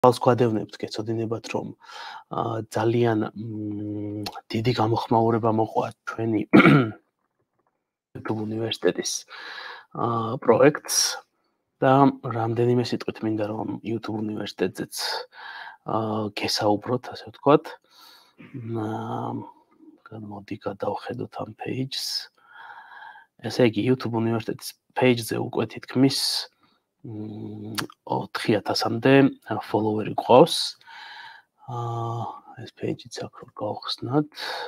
ხალხს გვადევნებთ, გეცოდინებათ, რომ ძალიან დიდი გამოხმაურება მოყვა ჩვენი უნივერსიტეტის პროექტს და რამდენიმე სიტყვით მინდა რომ YouTube უნივერსიტეტზეც გესაუბროთ, ასე ვთქვათ. მოდი გადავხედოთ ამ page-ს. ესე იგი YouTube უნივერსიტეტის page-ზე უკვე თითქმის 4000-მდე follower-ი გვყავს. ეს page-იც აქ რო გავხსნათ.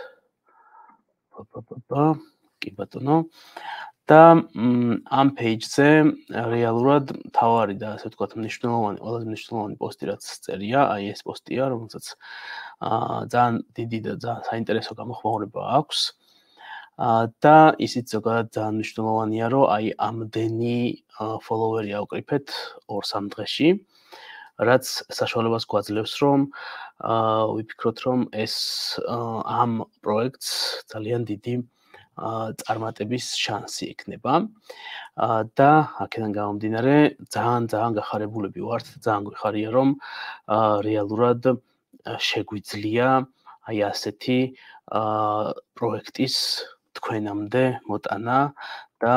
კი ბატონო. და ამ page-ზე რეალურად თავარი და ასე ვთქვათ მნიშვნელოვანი, ყველაზე მნიშვნელოვანი პოსტი რაც წერია, აი ეს პოსტია, რომელსაც ძალიან დიდი და ძალიან საინტერესო გამოხმაურება აქვს. და ისიც ზოგადად ძალიან მნიშვნელოვანია, რომ აი ამდენი follower-ი ავკრიფეთ 2-3 დღეში, რაც საშუალებას გვაძლევს, რომ ვიფიქროთ, რომ ეს ამ პროექტს ძალიან დიდი წარმატების შანსი ექნება და აქედან გამომდინარე ძალიან გახარებულები ვართ, ძალიან გვიხარია, რომ რეალურად შეგვიძლია აი ასეთი პროექტის თქვენამდე მოტანა და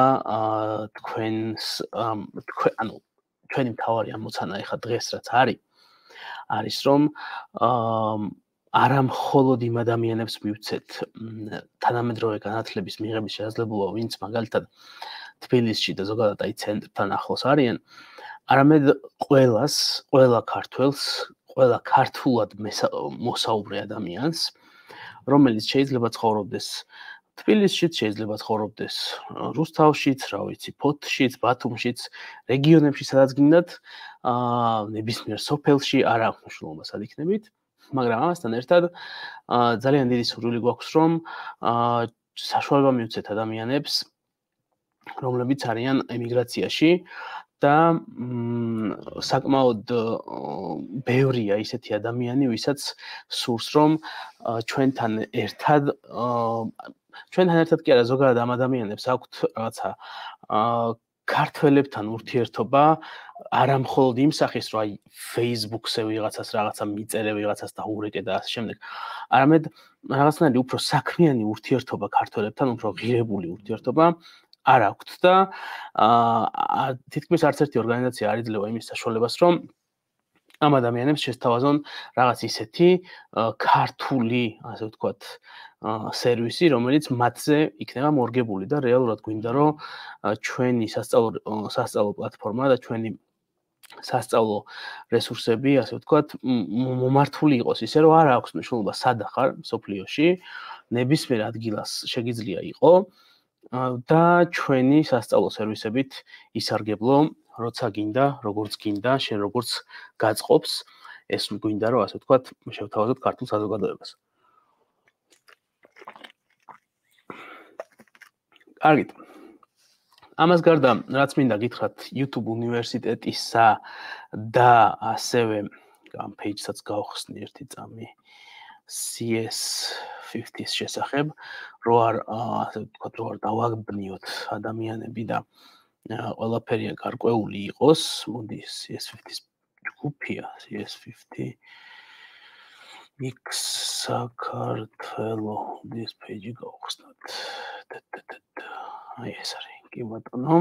ჩვენი მთავარი ამოცანა ეხლა დღეს რაც არის რომ არა მხოლოდ იმ ადამიანებს მივცეთ თანამედროვე განათლების მიღების შესაძლებლობა, ვინც მაგალითად თბილისში და ზოგადად აი ცენტრთან ახლოს არიან, არამედ ყველა ქართველს, ყველა ქართულად მოსაუბრე ადამიანს, რომელიც შეიძლება ცხოვრობდეს თბილისშიც, შეიძლება ცხოვრობდეს რუსთავშიც, რა ვიცი, ფოთშიც, ბათუმშიც, რეგიონებში სადაც გინდათ, ნებისმიერ სოფელში, არ აქვს მნიშვნელობა სად იქნებით. მაგრამ ამასთან ერთად ძალიან დიდი სურვილი გვაქვს, რომ საშუალება მივცეთ ადამიანებს, რომლებიც არიან ემიგრაციაში და საკმაოდ ბევრია ისეთი ადამიანი, ვისაც სურს, რომ ჩვენთან ერთად კი არა, ზოგადად ამ ადამიანებს აქვთ რაღაცა ქართველებთან ურთიერთობა, არა მხოლოდ იმ სახის, რომ აი Facebook-ზე ვიღაცას რაღაცა მიწერე, ვიღაცას დაურეკე და ასე შემდეგ, არამედ რაღაცნაირი უფრო საქმიანი ურთიერთობა ქართველებთან, უფრო ღირებული ურთიერთობა არ აქვთ და თითქმის არც ერთი ორგანიზაცია არ იძლევა იმის საშუალებას, რომ ამ ადამიანებს შესთავაზონ რაღაც ისეთი ქართული, ასე ვთქვათ, სერვისი, რომელიც მათზე იქნება მორგებული და რეალურად გვინდა, რომ ჩვენი სასწავლო პლატფორმა და ჩვენი სასწავლო რესურსები, ასე ვთქვათ, მომართული იყოს ისე, რომ არ აქვს მნიშვნელობა სად ახარ მსოფლიოში, ნებისმიერ ადგილას შეგიძლია იყო და ჩვენი სასწავლო სერვისებით ისარგებლო, როცა გინდა, როგორც გინდა, შენ როგორც გაწყობს, ეს გვინდა, რომ ასე ვთქვათ, შევთავაზოთ ქართულ საზოგადოებას. კარგით. ამას გარდა, რაც მინდა გითხრათ YouTube უნივერსიტეტისა და ასევე ამ page-საც გავხსნი ერთი წამი CS50-ის შესახებ, რო არ ასე ვთქვათ, რო არ დავაგბნიოთ ადამიანები და ყველაფერია გარკვეული იყოს, მოდი CS50-ის ჯგუფია, CS50 X საქართველო, ეს page-ი გავხსნათ. აი ეს არის, კი ბატონო.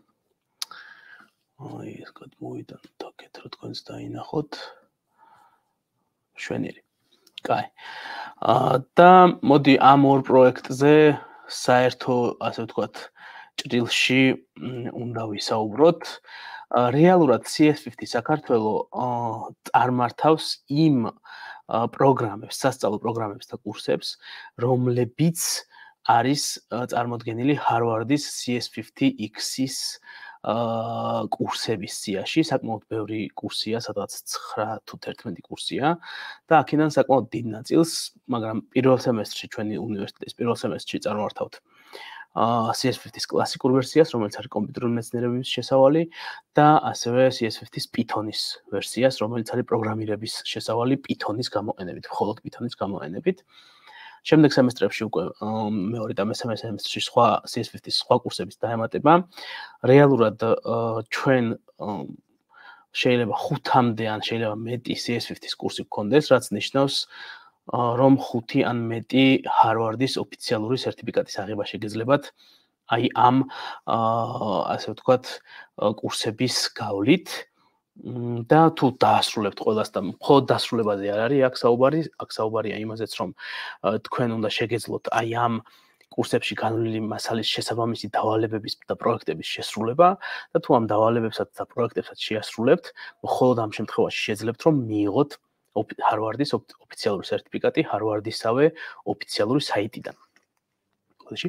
აი ეს გადმოვიტანოთ აქეთ, რომ თქვენს დაინახოთ. შვენიერი. კაი. და მოდი ამ ორ პროექტზე საერთო, ასე ვთქვათ, ჭრილში უნდა ვისაუბროთ. რეალურად CS50 საქართველო წარმართავს იმ პროგრამებს, სასწავლო პროგრამებს და კურსებს, რომლებიც არის წარმოდგენილი Harvard-ის CS50X-ის კურსების სიაში, საკმაოდ ბევრი კურსია, სადღაც 9 თუ 11 კურსია და აქედან საკმაოდ დიდ ნაწილს, მაგრამ პირველ სემესტრში ჩვენი უნივერსიტეტის პირველ სემესტრში წარმართავთ CS50-ის კლასიკურ ვერსიას, რომელიც არის კომპიუტერული მეცნიერებების შესავალი და ასევე CS50-ის Python-ის ვერსიას, რომელიც არის პროგრამირების შესავალი Python-ის გამოყენებით, მხოლოდ Python-ის გამოყენებით. შემდეგ სემესტრებში უკვე მეორე და მესამე სემესტრში სხვა CS50-ის სხვა კურსების დაემატება. რეალურად ჩვენ შეიძლება 5-მდე ან შეიძლება მეტი CS50-ის კურსი გქონდეს, რაც ნიშნავს რომ 5 ან მეტი ჰარვარდის ოფიციალური სერტიფიკატის აღება შეგეძლებათ აი ამ ასე ვთქვათ კურსების გავლით და თუ დაასრულებთ ყველას და მხოლოდ დასრულებაზე არ არის აქ საუბარი, აქ საუბარია იმაზეც რომ თქვენ უნდა შეგეძლოთ აი ამ კურსებში განვლილი მასალის შესაბამისი დავალებების და პროექტების შესრულება და თუ ამ დავალებებსაც და პროექტებსაც შეასრულებთ, მხოლოდ ამ შემთხვევაში შეძლებთ რომ მიიღოთ ჰარვარდის ოფიციალური სერტიფიკატი ჰარვარდისავე ოფიციალური საიტიდან. ხოდში?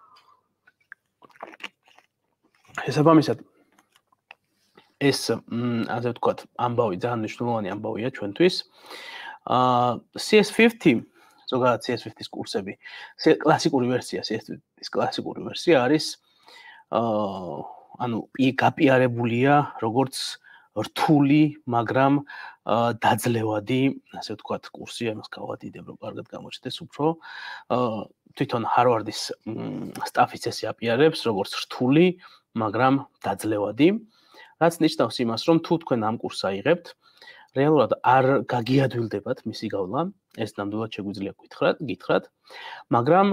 შესაბამისად ეს ასე ვთქვათ, ამბავი ძალიან მნიშვნელოვანი ამბავია ჩვენთვის. CS50 ზოგადად CS50-ის კურსები, კლასიკური ვერსია, CS50-ის კლასიკური ვერსია არის ანუ გაპიარებულია როგორც რთული, მაგრამ დაძლევადი, ასე ვთქვათ, კურსი, ამას გავადიდებ, რომ კარგად გამოჩნდეს უფრო. თვითონ ჰარვარდის სტაფიც ესე აპიარებს, როგორც რთული, მაგრამ დაძლევადი, რაც ნიშნავს იმას, რომ თუ თქვენ ამ კურსს აიღებთ, რეალურად არ გაგიადვილდებათ მისი გავლა, ეს ნამდვილად შეგვიძლია გითხრათ, მაგრამ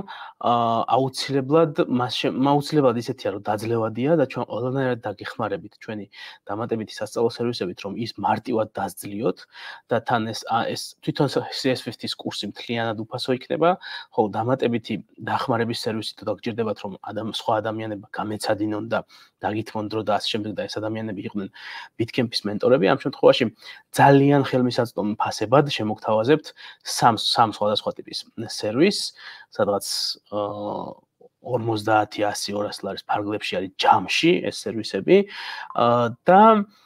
აუცილებლად ისეთია, რომ დაძლევადია და ჩვენ ყველანაირად დაგეხმარებით ჩვენი დამატებითი სასწავლო სერვისებით, რომ ის მარტივად დასძლიოთ და თან ეს თვითონ CS50-ის კურსი მთლიანად უფასო იქნება, ხოლო დამატებითი დახმარების სერვისი თუ დაგჭირდებათ, რომ სხვა ადამიანებმა გამეცადინონ და დაგითმონ დრო და ასე შემდეგ და ეს ადამიანები იყვნენ ბიტკემპის მენტორები, ამ შემთხვევაში ძალიან ხელმისაწვდომ ფასებად შემოგთავაზებთ სამ სხვადასხვა ტიპის სერვისს, სადღაც 50, 100, 200 ლარის ფარგლებში არის ჯამში ეს სერვისები და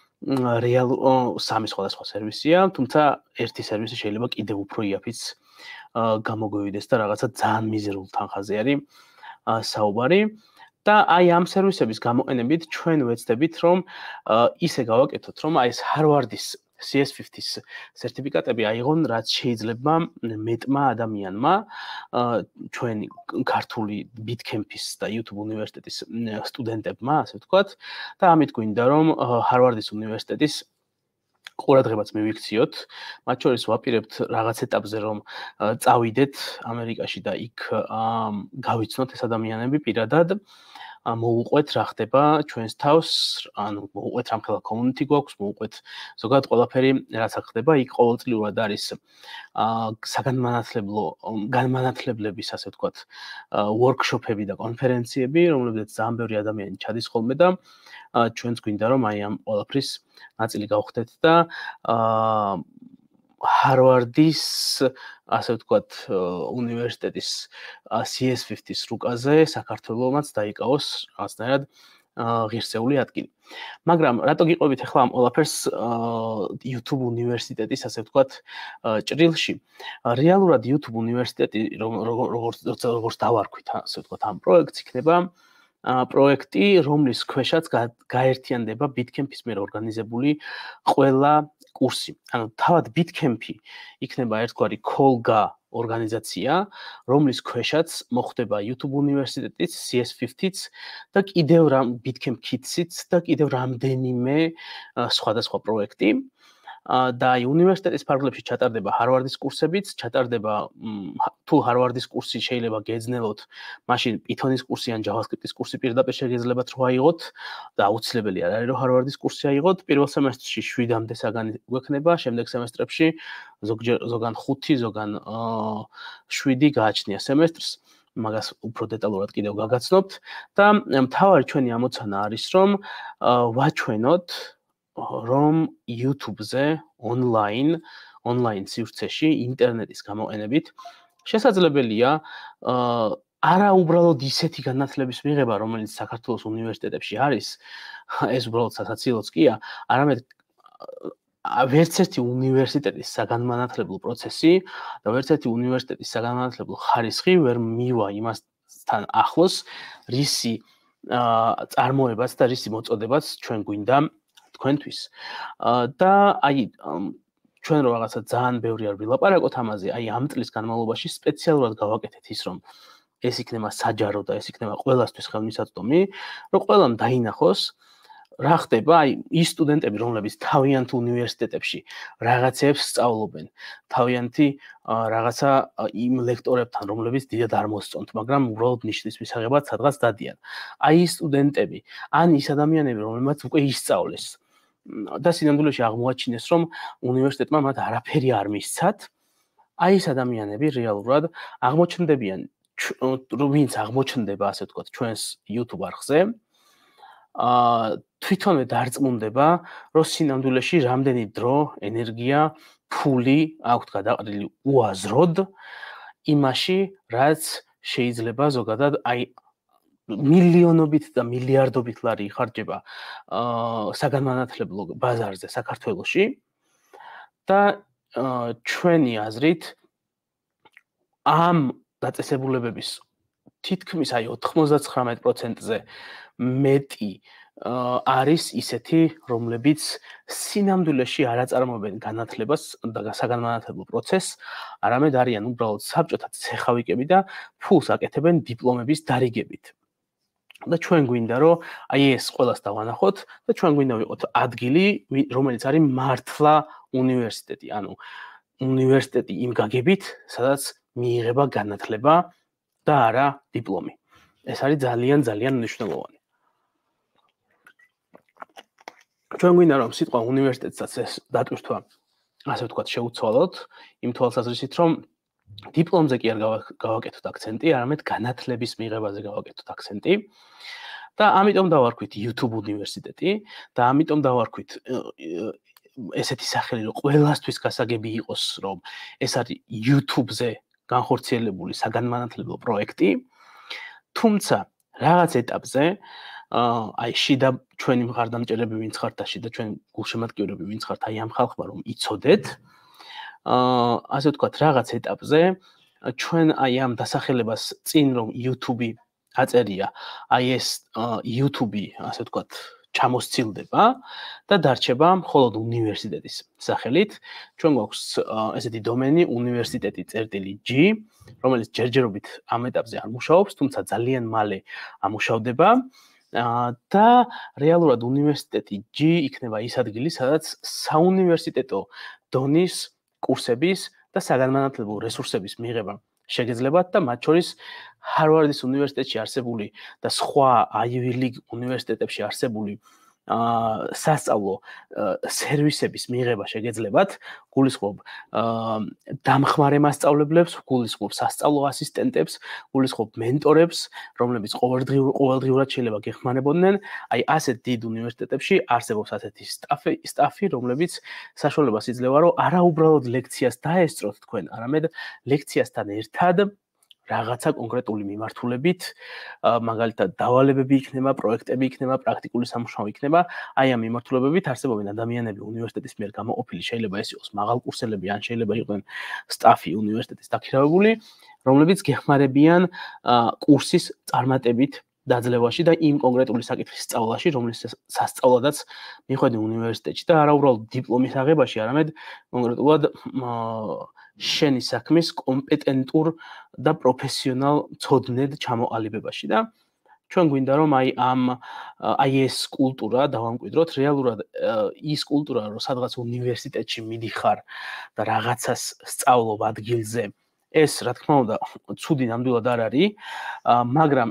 სამი სხვადასხვა სერვისია, თუმცა ერთი სერვისი შეიძლება კიდევ უფრო იაფიც გამოგვივიდეს და რაღაცა ძალიან მიზერულ თანხაზე არის საუბარი. და აი ამ სერვისების გამოყენებით ჩვენ ვეცდებით რომ ისე გავაკეთოთ, რომ აი ეს ჰარვარდის CS50-ის სერტიფიკატები აიღონ, რაც შეიძლება მეტმა ადამიანმა, ჩვენი ქართული ბიტკემპის და YouTube უნივერსიტეტის სტუდენტებმა, ასე ვთქვათ, და ამით გვინდა რომ ჰარვარდის უნივერსიტეტის ყურადღებაც მივიქციოთ. მათ შორის ვაპირებთ რაღაც ეტაპზე რომ წავიდეთ ამერიკაში და იქ გავიცნოთ ეს ადამიანები პირადად. მოუყვეთ რა ხდება ჩვენს თავს, ანუ მოუყვეთ რამხელა community გვაქვს, მოუყვეთ ზოგადად ყველაფერი რაც ხდება, იქ ყოველწლიურად არის განმანათლებლების, ასე ვთქვათ, workshop-ები და კონფერენციები, რომლებზეც ძალიან ბევრი ადამიანი ჩადის ხოლმე და ჩვენც გვინდა რომ აი ამ ყველაფრის ნაწილი გავხდეთ და ჰარვარდის, ასე ვთქვათ, უნივერსიტეტის CS50-ის რუკაზე საქართველოსაც დაიკავოს რაღაცნაირად ღირსეული ადგილი. მაგრამ რატო გიყვებით ახლა ამ ყველაფერს YouTube უნივერსიტეტის, ასე ვთქვათ, ჭრილში? რეალურად YouTube უნივერსიტეტი, როგორც დავარქვით, ასე ვთქვათ, ამ პროექტს იქნება პროექტი, რომლის ქვეშაც გაერთიანდება ბიტკემპის მიერ ორგანიზებული ყველა კურსი. ანუ თავად ბიტკემპი იქნება ერთგვარი კოლგა ორგანიზაცია, რომლის ქვეშაც მოხდება YouTube უნივერსიტეტის CS50-იც და კიდევ ბიტკემპ კიტსიც და კიდევ რამდენიმე სხვადასხვა პროექტი. და აი უნივერსიტეტის ფარგლებში ჩატარდება ჰარვარდის კურსებიც, ჩატარდება თუ ჰარვარდის კურსი შეიძლება გეძნელოთ, მაშინ Python-ის კურსი ან JavaScript-ის კურსი პირდაპირ შეგეძლებათ რომ აიღოთ და აუცილებელი არ არის რომ ჰარვარდის კურსი აიღოთ. პირველ სემესტრში 7-მდე საგანი გვექნება, შემდეგ სემესტრებში ზოგან 5, ზოგან 7 გააჩნია სემესტრს. მაგას უფრო დეტალურად კიდევ გაგაცნობთ და მთავარი ჩვენი ამოცანა არის რომ ვაჩვენოთ რომ YouTube-ზე online სივრცეში ინტერნეტის გამოყენებით შესაძლებელია არა უბრალოდ ისეთი განათლების მიღება, რომელიც საქართველოს უნივერსიტეტებში არის, ეს უბრალოდ სასაცილოც კია, არამედ ვერც ერთი უნივერსიტეტის საგანმანათლებლო პროცესი და ვერც ერთი უნივერსიტეტის საგანმანათლებლო ხარისხი ვერ მივა იმასთან ახლოს, რისი წარმოებაც და რისი მოწოდებაც ჩვენ გვინდა თქვენთვის. და აი ჩვენ რო რაღაცა ძალიან ბევრი არ ვილაპარაკოთ ამაზე, აი ამ წლის განმავლობაში სპეციალურად გავაკეთეთ ის, რომ ეს იქნება საჯარო და ეს იქნება ყველასთვის ხელმისაწვდომი, რომ ყველამ დაინახოს რა ხდება, აი ის სტუდენტები, რომლებიც თავიანთ უნივერსიტეტებში რაღაცებს სწავლობენ, თავიანთი რაღაცა იმ ლექტორებთან, რომლებიც დიდად არ მოსწონთ, მაგრამ უბრალოდ ნიშნის მისაღებად სადღაც დადიან. აი ის სტუდენტები, ან ის ადამიანები, რომლებმაც უკვე ისწავლეს და სინამდვილეში აღმოაჩინეს, რომ უნივერსიტეტმა მათ არაფერი არ მისცათ, აი ეს ადამიანები რეალურად აღმოჩნდებიან, ვინც აღმოჩნდება, ასე ვთქვათ, ჩვენს YouTube არხზე, თვითონვე დარწმუნდება, რომ სინამდვილეში რამდენი დრო, ენერგია, ფული აქვთ გადაყრილი უაზროდ იმაში, რაც შეიძლება ზოგადად აი მილიონობით და მილიარდობით ლარი იხარჯება საგანმანათლებლო ბაზარზე საქართველოში და ჩვენი აზრით ამ დაწესებულებების თითქმის აი 99%-ზე მეტი არის ისეთი, რომლებიც სინამდვილეში არ აწარმოებენ განათლებას და საგანმანათლებლო პროცესს, არამედ არიან უბრალოდ საბჭოთა ცეხავიკები და ფულს აკეთებენ დიპლომების დარიგებით. და ჩვენ გვინდა, რომ აი ეს ყველას დავანახოთ და ჩვენ გვინდა ვიყოთ ადგილი, რომელიც არის მართლა უნივერსიტეტი, ანუ უნივერსიტეტი იმ გაგებით, სადაც მიიღება განათლება და არა დიპლომი. ეს არის ძალიან მნიშვნელოვანი. ჩვენ გვინდა რომ სიტყვა უნივერსიტეტსაც ეს დატვირთვა, ასე ვთქვათ, შეუცვალოთ, იმ თვალსაზრისით, რომ დიპლომზე კი არ გავაკეთოთ აქცენტი, არამედ განათლების მიღებაზე გავაკეთოთ აქცენტი. და ამიტომ დავარქვით YouTube უნივერსიტეტი და ამიტომ დავარქვით ესეთი სახელი, რომ ყველასთვის გასაგები იყოს, რომ ეს არის YouTube-ზე განხორციელებული საგანმანათლებლო პროექტი. თუმცა რაღაც ეტაპზე აი შიდა ჩვენი მხარდამჭერები ვინც ხართ და შიდა ჩვენ გულშემატკივრები ვინც ხართ აი ამ ხალხმა რომ იცოდეთ ასე ვთქვათ რაღაც ეტაპზე ჩვენ აი ამ დასახელებას წინ რომ YouTube აწერია აი ეს YouTube ასე ვთქვათ ჩამოსცილდება და დარჩება მხოლოდ უნივერსიტეტის სახელით ჩვენ გვაქვს ესეთი დომენი universiteti.g რომელიც ჯერჯერობით ამ ეტაპზე არ მუშაობს თუმცა ძალიან მალე ამუშავდება და რეალურად უნივერსიტეტი G იქნება ის ადგილი, სადაც საუნივერსიტეტო დონის კურსების და საგანმანათლებლო რესურსების მიღება შეგეძლებათ და მათ შორის ჰარვარდის უნივერსიტეტში არსებული და სხვა Ivy League უნივერსიტეტებში არსებული სასწავლო სერვისების მიღება შეგეძლებათ, გულისხმობ დამხმარე მასწავლებლებს, გულისხმობ სასწავლო ასისტენტებს, გულისხმობ მენტორებს, რომლებიც ყოველდღიურად შეიძლება გეხმარებოდნენ, აი ასეთ დიდ უნივერსიტეტებში არსებობს ასეთი სტაფი, რომლებიც საშუალებას იძლევა, რომ არა უბრალოდ ლექციას დაესწროთ თქვენ, არამედ ლექციასთან ერთად რაღაცა კონკრეტული მიმართულებით, მაგალითად დავალებები იქნება, პროექტები იქნება, პრაქტიკული სამუშაო იქნება, აი ამ მიმართულებებით არსებობენ ადამიანები უნივერსიტეტის მიერ გამოყოფილი, შეიძლება ეს იყოს მაღალკურსელები, ან შეიძლება იყვნენ სტაფი უნივერსიტეტის დაქირავებული, რომლებიც გეხმარებიან კურსის წარმატებით დაძლევაში და იმ კონკრეტული საკითხის სწავლაში, რომლის სასწავლადაც მიხვედი უნივერსიტეტში და არა უბრალოდ დიპლომის აღებაში, არამედ კონკრეტულად შენი საქმის კომპეტენტურ და პროფესიონალ ცოდნედ ჩამოყალიბებაში და ჩვენ გვინდა რომ აი ეს კულტურა დავამკვიდროთ რეალურად ის კულტურა რომ სადღაც უნივერსიტეტში მიდიხარ და რაღაცას სწავლობ ადგილზე ეს რა თქმა უნდა ცუდი ნამდვილად არ არის მაგრამ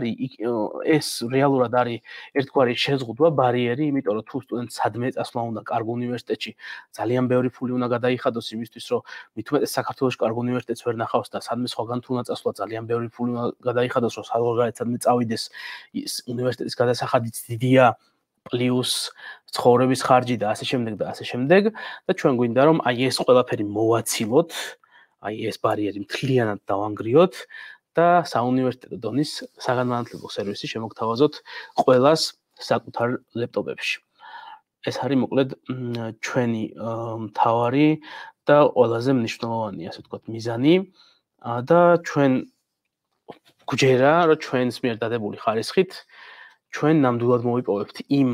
ეს რეალურად არის ერთგვარი შეზღუდვა ბარიერი იმიტომ რომ თუ სტუდენტს სადმე წასვლა უნდა კარგ უნივერსიტეტში ძალიან ბევრი ფული უნდა გადაიხადოს იმისთვის რომ მით უმეტეს საქართველოში კარგ უნივერსიტეტს ვერ ნახავს და სადმე სხვაგან თუ უნდა წასვლა ძალიან ბევრი ფული უნდა გადაიხადოს რომ სადღაც წავიდეს ის უნივერსიტეტის გადასახადიც დიდია პლუს ცხოვრების ხარჯი და ასე შემდეგ და ჩვენ გვინდა რომ აი ეს ყველაფერი მოვაცილოთ აი ეს ბარიერი მთლიანად დავანგრიოთ და საუნივერსიტეტო დონის საგანმანათლებლო სერვისი შემოგთავაზოთ ყველას საკუთარ ლეპტოპებში. ეს არის მოკლედ ჩვენი მთავარი და ყველაზე მნიშვნელოვანი, ასე ვთქვათ, მიზანი და ჩვენ გვჯერა, რომ ჩვენს მიერ დადებული ხარისხით ჩვენ ნამდვილად მოვიპოვებთ იმ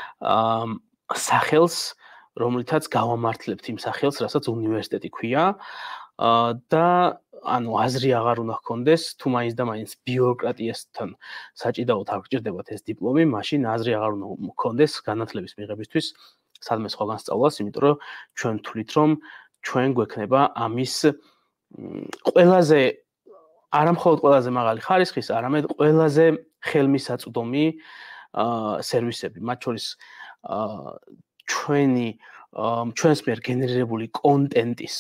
სახელს, რომლითაც გავამართლებთ იმ სახელს, რასაც უნივერსიტეტი ქვია. და ანუ აზრი აღარ უნდა ჰქონდეს, თუ მაინც და მაინც ბიუროკრატიასთან საჭიდაოდ არ გჭირდებათ ეს დიპლომი, მაშინ აზრი აღარ უნდა ჰქონდეს განათლების მიღებისთვის სადმე სხვაგან სწავლას, იმიტომ რომ ჩვენ ვთვლით, რომ ჩვენ გვექნება ამის ყველაზე არა მხოლოდ ყველაზე მაღალი ხარისხის, არამედ ყველაზე ხელმისაწვდომი სერვისები, მათ შორის ჩვენს მიერ გენერირებული კონტენტის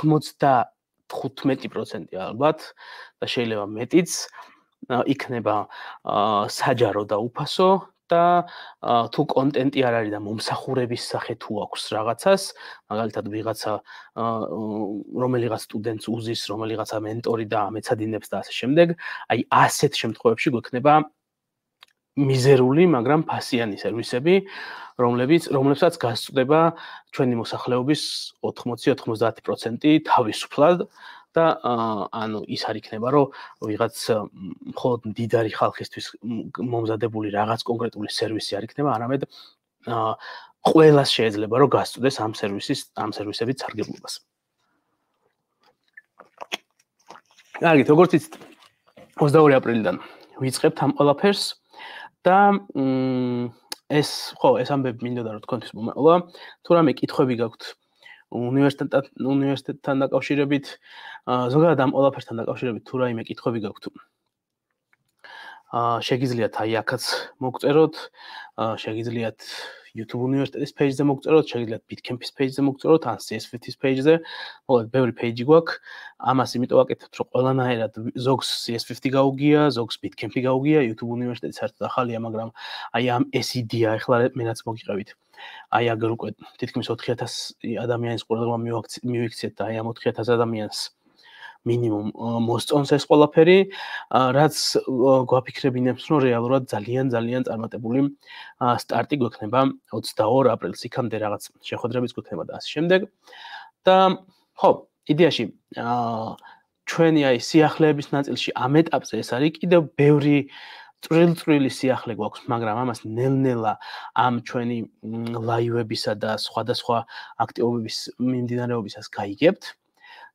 95% ალბათ და შეიძლება მეტიც იქნება საჯარო და უფასო და თუ კონტენტი არ არის და მომსახურების სახე თუ აქვს რაღაცას, მაგალითად ვიღაცა რომელიღაც სტუდენტს უზის, რომელიღაცა მენტორი და ამეცადინებს და ასე შემდეგ, აი ასეთ შემთხვევებში გვექნება მიზერული, მაგრამ ფასიანი სერვისები, რომლებსაც გასწდება ჩვენი მოსახლეობის 80-90% თავისუფლად და ანუ ის არ იქნება, რომ ვიღაც მხოლოდ მდიდარი ხალხისთვის მომზადებული რაღაც კონკრეტული სერვისი არ იქნება, არამედ ყველას შეიძლება რომ გასწდეს ამ სერვისებით სარგებლობას. კარგით, როგორც იცით, 22 აპრილიდან ვიწყებთ ამ ყველაფერს და ეს ამბები მინდოდა რომ თქვენთვის მომეყოლა. თუ რამე კითხვები გაქვთ უნივერსიტეტთან დაკავშირებით, ზოგადად ამ ყველაფერთან დაკავშირებით თუ რაიმე კითხვები გაქვთ, შეგიძლიათ აი აქაც მოგწეროთ, შეგიძლიათ YouTube უნივერსიტეტის page-ზე მოგწეროთ, შეგიძლიათ Bitcamp-ის page-ზე მოგწეროთ, ან CSFT-ის page-ზე. მოკლედ, ბევრი page-ი გვაქვს. ამას იმიტომ ვაკეთებთ, რომ ყველანაირად ზოგს CSFT გაუგია, ზოგს Bitcamp-ი გაუგია, YouTube უნივერსიტეტი საერთოდ ახალია, მაგრამ აი ეს იდეა ახლა მენაც მოგიყევით. აი აგერ უკვე თითქმის 4000 ადამიანის ყურადღება მივიქცეთ და აი ამ 4000 ადამიანს მინიმუმ მოსწონს ეს ყველაფერი, რაც გვაფიქრებინებს, რომ რეალურად ძალიან წარმატებული სტარტი გვექნება 22 აპრილს, იქამდე რაღაც შეხვედრებიც გვექნება და ასე შემდეგ. და იდეაში ჩვენი აი სიახლეების ნაწილში ამ ეტაპზე ეს არის კიდევ ბევრი წვრილი სიახლე გვაქვს, მაგრამ ამას ნელ-ნელა ამ ჩვენი ლაივებისა და სხვადასხვა აქტივობების მიმდინარეობისას გაიგებთ.